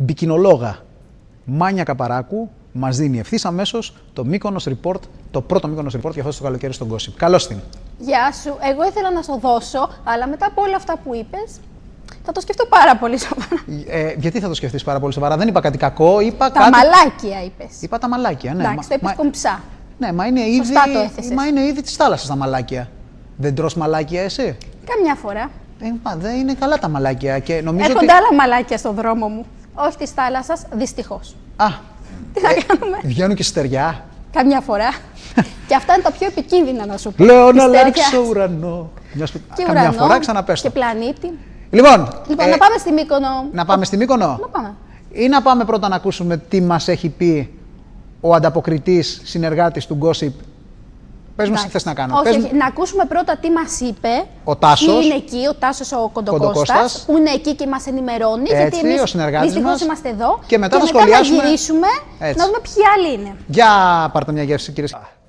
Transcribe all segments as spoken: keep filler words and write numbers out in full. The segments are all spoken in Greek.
μπικινολόγα Μάνια Καπαράκου μας δίνει ευθύς αμέσως το Mykonos Report, το πρώτο Mykonos Report για αυτό το καλοκαίρι στον Gossip. Καλώς την. Γεια σου. Εγώ ήθελα να σου δώσω, αλλά μετά από όλα αυτά που είπες, θα το σκεφτώ πάρα πολύ σοβαρά. Ε, γιατί θα το σκεφτείς πάρα πολύ σοβαρά? Δεν είπα κάτι κακό, είπα τα κάτι... μαλάκια είπες. Είπα τα μαλάκια, ναι. Εντάξει, το είπες κομψά. Ναι, μα είναι ήδη, μα είναι ήδη της θάλασσας τα μαλάκια. Δεν τρως μαλάκια εσύ? Καμιά φορά. Ε, μα, δεν είναι καλά τα μαλάκια και νομίζω Έρχονται ότι... άλλα μαλάκια στον δρόμο μου. Όχι της θάλασσας, δυστυχώς. Α, τι θα ε, κάνουμε. Βγαίνουν και στεριά. Καμιά φορά. Και αυτά είναι τα πιο επικίνδυνα, να σου πω. Λέω να αλλάξω ουρανό. Και καμιά ουρανό, φορά ξαναπέστο. Και πλανήτη. Λοιπόν, λοιπόν ε, να πάμε στη Μύκονο. Να πάμε στη Μύκονο. Να πάμε. Ή να πάμε πρώτα να ακούσουμε τι μας έχει πει ο ανταποκριτής συνεργάτης του Gossip. Πες μου τι θες να κάνω. Όχι, Πες όχι. μου... Να ακούσουμε πρώτα τι μας είπε. Ο Τάσος. Τι είναι εκεί, ο Τάσος ο Κοντοκώστας, που είναι εκεί και μας ενημερώνει. Έτσι, γιατί εμείς ο συνεργάτης δυστυχώς μας. είμαστε εδώ. Και μετά, και θα μετά σχολιάσουμε. να γυρίσουμε, έτσι. να δούμε ποιοι άλλοι είναι. Για πάρτε μια γεύση, κύριε.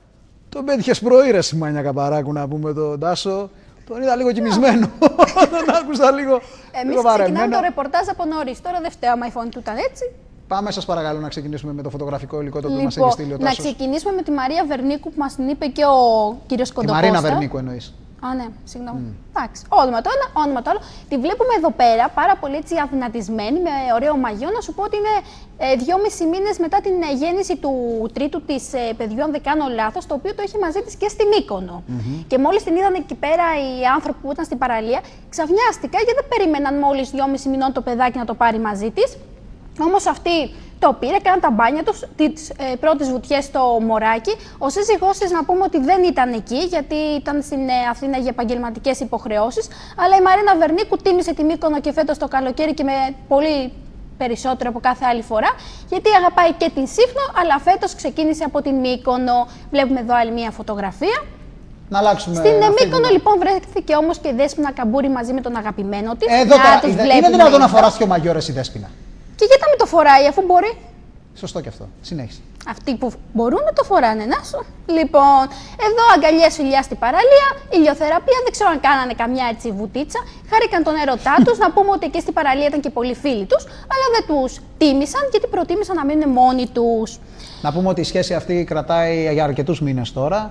Τον πέτυχες πρωί, η Μάνια Καπαράκου, να πούμε τον Τάσο. Τον είδα λίγο κοιμισμένο. Τον άκουσα λίγο. Εμείς ξεκινάμε το ρεπορτάζ από νωρίς. Τώρα δεν φταίω, άμα η φωνή του ήταν έτσι. Πάμε, σας παρακαλώ, να ξεκινήσουμε με το φωτογραφικό υλικό το οποίο λοιπόν, μας έχει στείλει ο Τάσος. Να ξεκινήσουμε με τη Μαρία Βερνίκου που μας την είπε και ο κύριος Κοντοκώστα. Τη Μαρίνα Βερνίκου εννοείς. Α, ναι, συγγνώμη. Mm. Εντάξει, όνομα το ένα, όνομα το άλλο. Τη βλέπουμε εδώ πέρα πάρα πολύ έτσι αδυνατισμένη, με ωραίο μαγιό. Να σου πω ότι είναι ε, δυόμισι μήνες μετά την ε, γέννηση του τρίτου της ε, παιδιού, αν δεν κάνω λάθος, το οποίο το έχει μαζί της και στη Μύκονο. Mm-hmm. Και μόλις την είδαν εκεί πέρα οι άνθρωποι που ήταν στην παραλία, ξαφνιάστηκα γιατί δεν περίμεναν μόλις δυόμισι μηνών το παιδάκι να το πάρει μαζί της. Όμως αυτή το πήρε, έκαναν τα μπάνια τους, τις ε, πρώτες βουτιές στο μωράκι. Ο σύζυγός της, να πούμε ότι δεν ήταν εκεί, γιατί ήταν στην ε, Αθήνα για επαγγελματικές υποχρεώσεις. Αλλά η Μαρίνα Βερνίκου τίμησε τη Μύκονο και φέτος το καλοκαίρι και με πολύ περισσότερο από κάθε άλλη φορά, γιατί αγαπάει και την Σύφνο, αλλά φέτος ξεκίνησε από την Μύκονο. Βλέπουμε εδώ άλλη μια φωτογραφία. Να αλλάξουμε. Στην Μύκονο λοιπόν βρέθηκε όμως και η Δέσποινα Καμπούρη μαζί με τον αγαπημένο της. Εδώ τώρα, είναι δυνατόν να φοράς και ο μαγιόρες η Δέσποινα? Και γιατί να μην το φοράει, αφού μπορεί. Σωστό και αυτό. Συνέχισε. Αυτοί που μπορούν να το φοράνε, να σου. Λοιπόν, εδώ αγκαλιές, φιλιά στην παραλία, ηλιοθεραπεία, δεν ξέρω αν κάνανε καμιά έτσι βουτίτσα. Χάρηκαν τον έρωτά τους. Να πούμε ότι εκεί στην παραλία ήταν και πολλοί φίλοι τους, αλλά δεν τους τίμησαν γιατί προτίμησαν να μείνουν μόνοι τους. Να πούμε ότι η σχέση αυτή κρατάει για αρκετούς μήνες τώρα.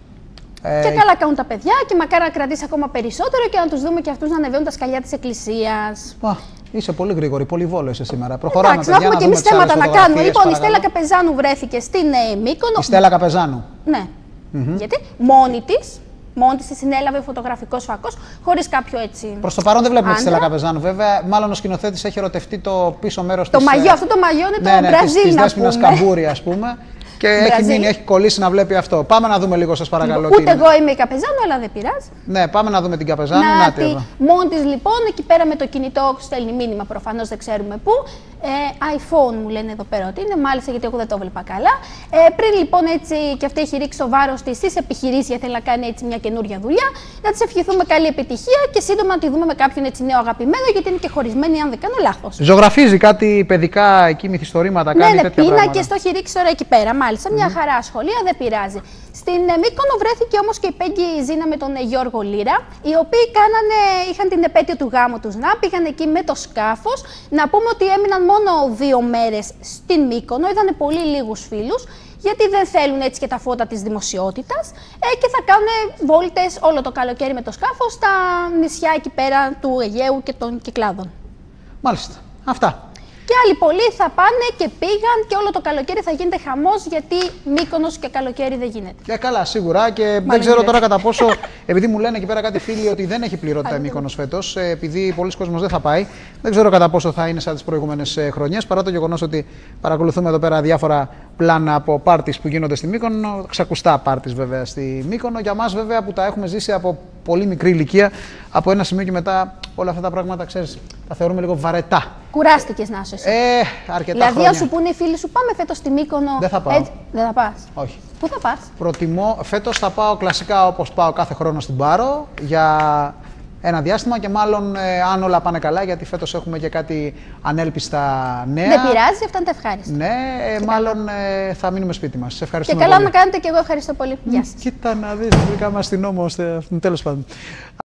Και ε... καλά κάνουν τα παιδιά και μακάρι να κρατήσει ακόμα περισσότερο και να τους δούμε και αυτούς να ανεβαίνουν τα σκαλιά της εκκλησίας. Α, είσαι πολύ γρήγορη, πολύ βόλο είσαι σήμερα. Προχωράμε. Εντάξει, παιδιά, να έχουμε και εμείς θέματα να κάνουμε. Λοιπόν, παρακαλώ. Η Στέλλα Καπεζάνου βρέθηκε στην ε, Μύκονο. Η Στέλλα Καπεζάνου. Ναι. Mm-hmm. Γιατί μόνη της, μόνη της συνέλαβε φωτογραφικός φακός, χωρίς κάποιο έτσι. Προς το παρόν δεν βλέπουμε τη Στέλλα Καπεζάνου, βέβαια. Μάλλον ο σκηνοθέτης έχει ερωτευτεί το πίσω μέρος της. Το μαγιό, αυτό το μαγιό είναι ναι, το Μπραζίλ. Της Δέσποινας Καμπούρη, ας πούμε. Και έχει, μείνει, έχει κολλήσει να βλέπει αυτό. Πάμε να δούμε λίγο, σας παρακαλώ. Ούτε είναι. Εγώ είμαι η Καπεζάνου, αλλά δεν πειράζει. Ναι, πάμε να δούμε την Καπεζάνου. Να, να τη, μόνη της λοιπόν, εκεί πέρα με το κινητό στέλνει μήνυμα, προφανώς δεν ξέρουμε πού. Ε, iPhone μου λένε εδώ πέρα ότι είναι, μάλιστα γιατί εγώ δεν το βλέπα καλά. Ε, πριν λοιπόν έτσι και αυτή έχει ρίξει το βάρος της στις επιχειρήσεις γιατί θέλει να κάνει έτσι μια καινούρια δουλειά, να της ευχηθούμε καλή επιτυχία και σύντομα να τη δούμε με κάποιον έτσι νέο αγαπημένο, γιατί είναι και χωρισμένη, αν δεν κάνω λάθος. Ζωγραφίζει κάτι παιδικά εκεί, μυθιστορήματα, κάνει ναι, τέτοια ναι, πράγματα. Και στο έχει ρίξει τώρα εκεί πέρα, μάλιστα. Mm. Μια χαρά σχολεία, δεν πειράζει. Στην Μύκονο βρέθηκε όμως και η Πέγγι Ζήνα με τον Γιώργο Λύρα, οι οποίοι κάνανε, είχαν την επέτειο του γάμου τους να πήγαν εκεί με το σκάφος. Να πούμε ότι έμειναν μόνο δύο μέρες στην Μύκονο, είδανε πολύ λίγους φίλους, γιατί δεν θέλουν έτσι και τα φώτα της δημοσιότητας ε, και θα κάνουν βόλτες όλο το καλοκαίρι με το σκάφος στα νησιά εκεί πέρα του Αιγαίου και των Κυκλάδων. Μάλιστα. Αυτά. Και άλλοι πολλοί θα πάνε και πήγαν και όλο το καλοκαίρι θα γίνεται χαμός, γιατί Μύκονος και καλοκαίρι δεν γίνεται. Και καλά, σίγουρα. Και Μάλλον δεν ξέρω τώρα κατά πόσο, επειδή μου λένε εκεί πέρα κάτι φίλοι ότι δεν έχει πληρότητα η Μύκονος φέτος, επειδή πολλοί κόσμος δεν θα πάει, δεν ξέρω κατά πόσο θα είναι σαν τις προηγούμενες χρονιές, παρά το γεγονός ότι παρακολουθούμε εδώ πέρα διάφορα πλάνα από πάρτις που γίνονται στη Μύκονο, ξακουστά πάρτις βέβαια στη Μύκονο. Για μας βέβαια που τα έχουμε ζήσει από πολύ μικρή ηλικία, από ένα σημείο και μετά όλα αυτά τα πράγματα, ξέρεις, τα θεωρούμε λίγο βαρετά. Κουράστηκες να είσαι εσύ. Ε, αρκετά δηλαδή, χρόνια. αν σου πούνε οι φίλοι σου, πάμε φέτος στη Μύκονο. Δεν θα πάω. Έτσι, δεν θα πας. Όχι. Πού θα πας? Προτιμώ, φέτος θα πάω κλασικά όπως πάω κάθε χρόνο στην Πάρο για ένα διάστημα και μάλλον ε, αν όλα πάνε καλά, γιατί φέτος έχουμε και κάτι ανέλπιστα νέα. Δεν πειράζει, αυτά είναι τα ευχάριστα. Ναι, ε, μάλλον ε, θα μείνουμε σπίτι μας. Σε ευχαριστούμε και καλά πολύ. να κάνετε και εγώ ευχαριστώ πολύ. Γεια σας. Κοίτα να δεις, βρήκαμε αστυνόμο, τέλος πάντων.